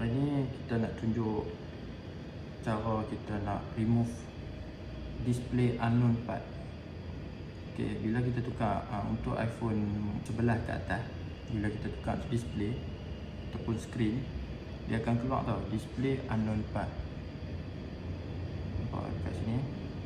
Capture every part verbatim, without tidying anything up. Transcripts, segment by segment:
Hari ni kita nak tunjuk cara kita nak remove display unknown part. Okay, bila kita tukar uh, untuk iPhone sebelas ke atas, bila kita tukar display ataupun screen, dia akan keluar tau display unknown part. Nampak dekat sini.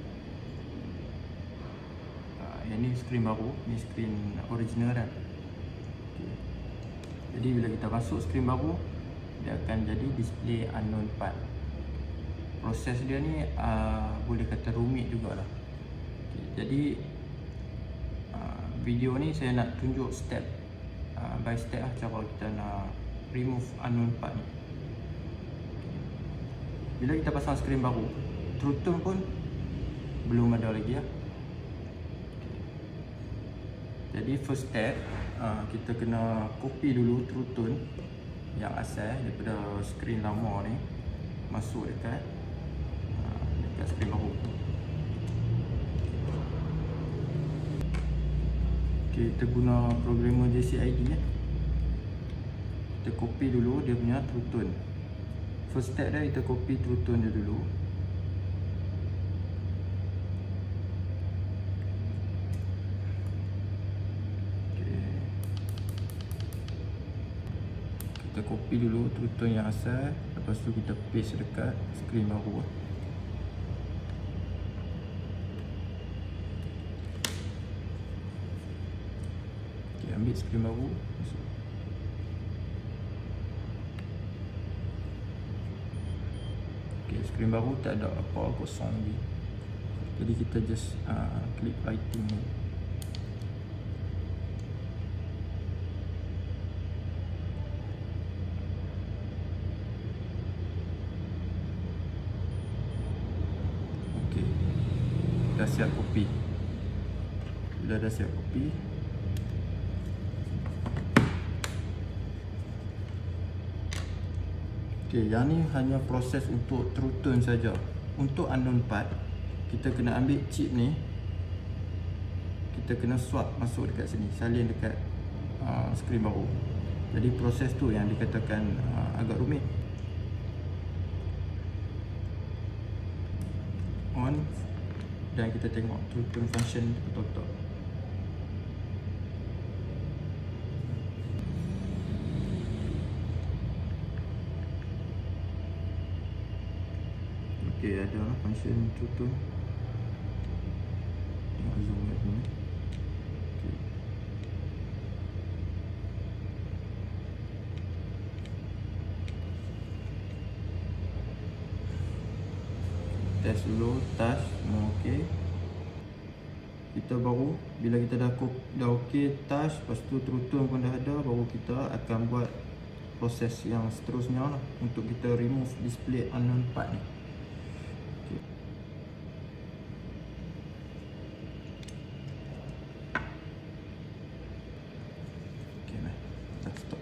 Uh, yang ni screen baru, ni screen original kan. Okay. Jadi bila kita masuk screen baru, dia akan jadi display unknown part. Proses dia ni uh, boleh kata rumit jugalah. Okay, jadi uh, video ni saya nak tunjuk step uh, by step lah cara kita nak remove unknown part ni. Okay. Bila kita pasang screen baru, True Tone pun belum ada lagi lah. Okay. Jadi first step, uh, kita kena copy dulu True Tone yang asal daripada screen lama ni masuk dekat uh, dekat screen baru. Okay, kita guna programmer J C I D ya. Kita copy dulu dia punya True Tone. First step dia kita copy True Tone dia dulu. Kita copy dulu True Tone yang asal, lepas tu kita paste dekat screen baru. Okay, ambil screen baru, masuk. Okay, screen baru tak ada apa kosong lagi. Jadi kita just uh, klik writing ni. Dah siap copy. Bila dah siap copy, okay, yang ni hanya proses untuk True Tone saja. Untuk unknown part, kita kena ambil chip ni, kita kena swap masuk dekat sini, salin dekat uh, screen baru. Jadi proses tu yang dikatakan uh, agak rumit. On, dan kita tengok True Tone function betul-betul. Okey, ada function True Tone. Tengok zoom kat sini. Okey. Test dulu, touch, semua okey. Kita baru, bila kita dah dah okey, touch, lepas tu True Tone pun dah ada, baru kita akan buat proses yang seterusnya lah, untuk kita remove display unknown part ni. Okay. Okay, nah, kita stop.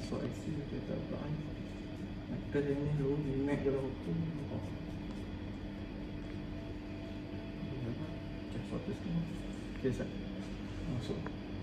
masuk I C dia tak buat ni. Metal yang ni dulu ni Mac dalam waktu. Oh. Cek suatu semua. Okey, sat. Masuk.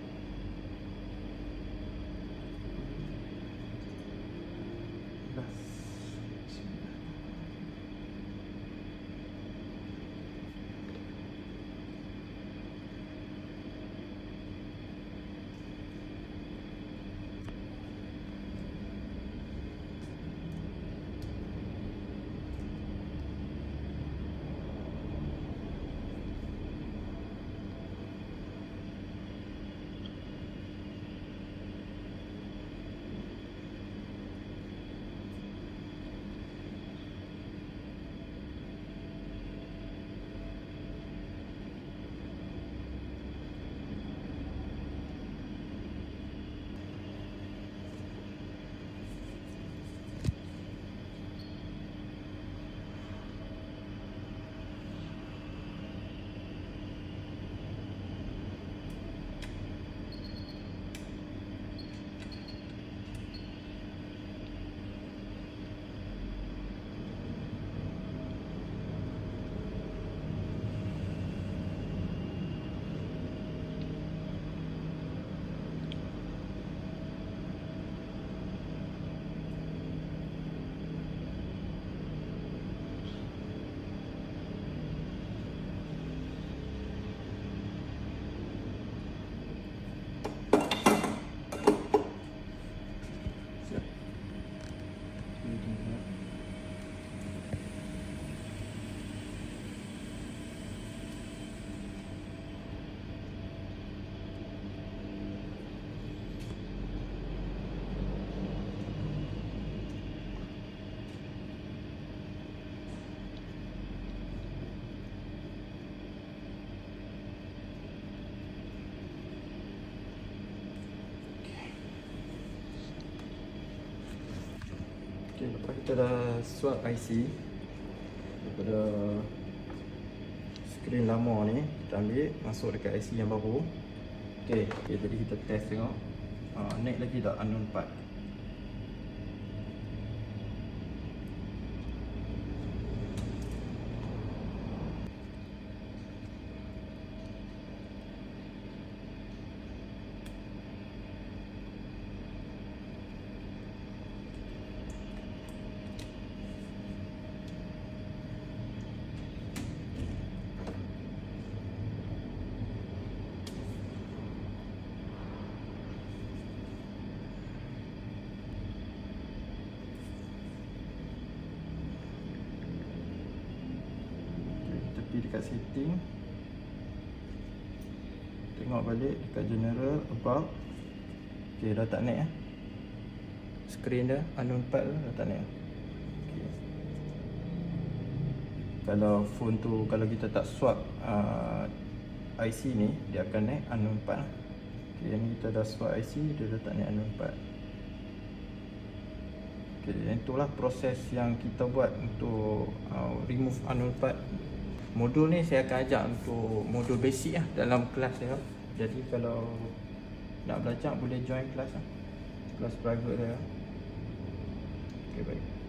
Okay, lepas kita dah swap I C daripada skrin lama ni, kita ambil masuk dekat I C yang baru. Okay, okay, jadi kita test tengok uh, naik lagi tak unknown part. Dekat setting, tengok balik dekat general, about. Ok, dah tak naik eh. Screen dia unknown part dah tak naik. Okay. Kalau phone tu, kalau kita tak swap uh, I C ni, dia akan naik unknown part. Ok, yang ni kita dah swap I C, dia dah tak naik unknown part. Ok, itulah proses yang kita buat untuk uh, remove unknown part. Modul ni saya akan ajak untuk modul basic lah dalam kelas saya. Jadi kalau nak belajar boleh join kelas lah, kelas private saya. Okay, baik.